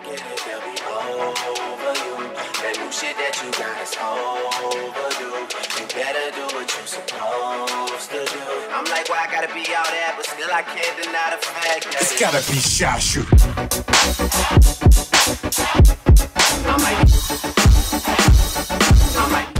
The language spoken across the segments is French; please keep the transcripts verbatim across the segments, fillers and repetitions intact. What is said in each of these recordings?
it, they'll be over you. That new shit that you got is overdue. You better do what you supposed to do. I'm like, well, I gotta be out there, but still I can't deny the fact that it's gotta be Shashu. I'm like, I'm like.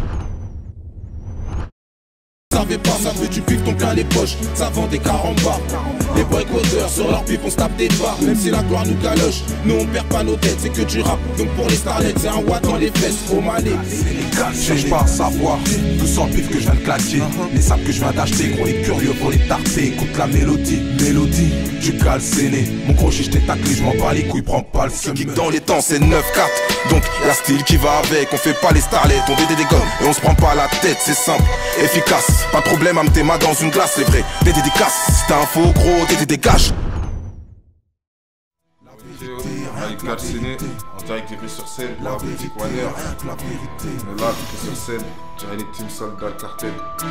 Savais pas, ça fait du pif ton cas les poches, ça vend des carambars. Les boycotteurs sur leur pif on se tape des barres. Même si la gloire nous galoche, nous on perd pas nos têtes, c'est que du rap. Donc pour les starlets c'est un watt dans les fesses, au Mali. Cherche pas à savoir tout sans pif que je viens de claquer. Les sables que je viens d'acheter, gros les curieux pour les tarter. Écoute la mélodie, mélodie du calcéné. Mon crochet je t'ai taclé, je m'en bats les couilles, prends pas le seum. Kick dans les temps c'est neuf quatre, donc y'a style qui va avec. On fait pas les starlets, on dédé des gommes et on se prend pas la tête, c'est simple, efficace. Pas de problème à me téma dans une glace, c'est vrai. Des dédicaces, si t'as un faux gros, des dégages. Avec Calcéné, en direct des sur scène, la vérité, Warner. On est là, tout est sur scène, dirait les teams soldats, le cartel.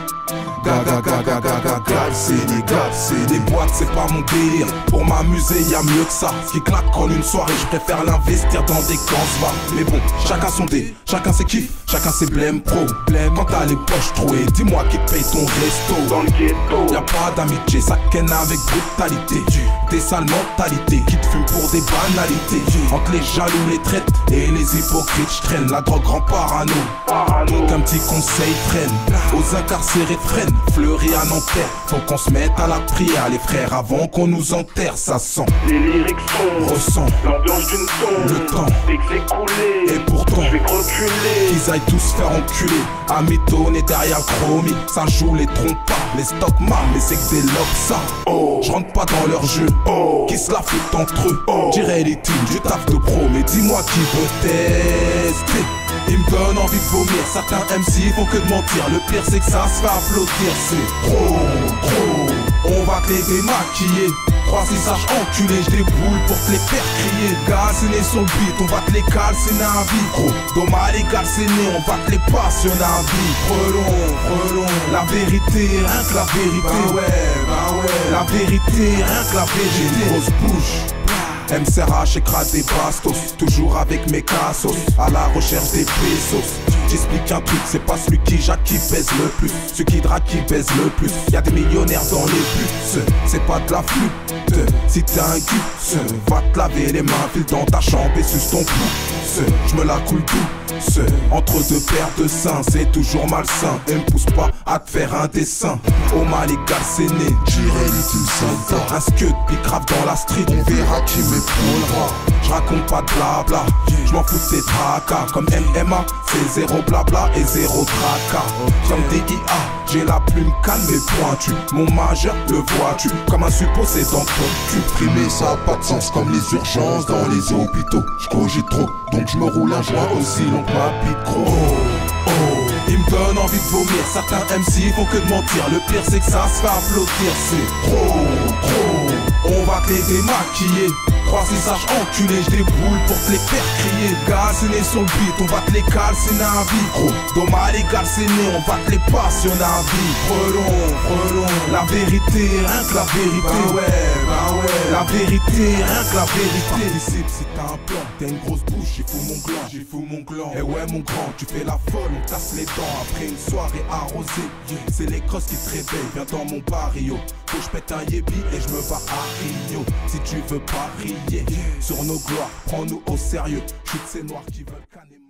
Gaga gaga gaga Calcéné, Calcéné. Les boîtes c'est pas mon délire, pour m'amuser y'a mieux que ça. Ce qui claque en une soirée, je préfère l'investir dans des cancers. Mais bon, chacun son dé, chacun ses kiffs, chacun ses blêmes pro. Quand t'as les poches trouées, dis-moi qui paye ton resto. Dans le ghetto, y'a pas d'amitié, ça ken avec brutalité. Des sales mentalités qui te fument pour des banalités. Entre les jaloux, les traites et les hypocrites, j'traîne la drogue grand parano. Donc un petit conseil traîne, aux incarcérés freine. Fleury à Nanterre, faut qu'on se mette à la prière. Les frères avant qu'on nous enterre, ça sent. Les lyrics sont, ressent l'ambiance d'une tombe. Le temps s'écouler, et pourtant je vais reculer. Qu'ils aillent tous faire enculer. Amiton et derrière le chromie, ça joue les trompas, les stockman, les exéloques, ça. Oh, je rentre pas dans leur jeu. Oh, qui se la foutent entre eux. Oh, dirais les teams du taf de pro, mais dis-moi qui veut tester. Ils me donnent envie de vomir, certains M C font que de mentir. Le pire c'est que ça se fait applaudir, c'est trop, trop. On va te les démaquiller. Trois six sages enculés, je déboule pour te les faire crier. Calcéné sur le beat, on va te les calcéner à vie. Gros, dommage les calcénés, on va te les passionner à vie. Frelon, frelon, la vérité, rien que la vérité. Bah ouais, bah ouais, la vérité, rien que la vérité. Grosse bouche. M C R H écrase des bastos, toujours avec mes cassos, à la recherche des pesos. J'explique un truc, c'est pas celui qui jacque qui pèse le plus, celui qui drague qui pèse le plus. Y'a des millionnaires dans les bus, c'est pas de la flûte. Si t'es un cul, va te laver les mains, file dans ta chambre et suce ton pouce. Je me la coule douce, entre deux paires de seins, c'est toujours malsain. Et me pousse pas à te faire un dessin. Au mal et calcéné, j'irai l'utile sans un scud puis grave dans la street. On verra qui m'épaulera. Je raconte pas de blabla, je m'en fous de tes tracas. Comme M M A, c'est zéro blabla et zéro tracas. Comme D I A, j'ai la plume calme et pointue. Mon majeur, le vois-tu, comme un supposé dans ton cul. Primer ça a pas de sens comme les urgences dans les hôpitaux. J'cogite trop, donc je me roule un joint aussi long que ma bite gros. Oh, oh, ils me donnent envie de vomir, certains M C font que de mentir. Le pire c'est que ça se fait applaudir, c'est trop, trop. On va te les démaquiller. Trois six sages enculés, je déboule pour te les faire crier. Calcéné sur le beat, on va te les calcéner à vie. Gros, dommage les calcénés, on va te les passionner à vie. Frelon, frelon, la vérité, rien que la vérité. Bah ouais, bah ouais, la vérité, rien que la vérité. Participe si t'as un plan, t'as une grosse bouche, j'y fous mon gland, j'y fous mon gland. Et ouais mon grand, tu fais la folle, on casse les dents après une soirée arrosée. C'est les crosses qui te réveillent, viens dans mon barrio. Faut que je pète un yébi et je me bats à Rio. Si tu veux pas rire sur nos gloires, prends-nous au sérieux. Chute ces noirs qui veulent canner.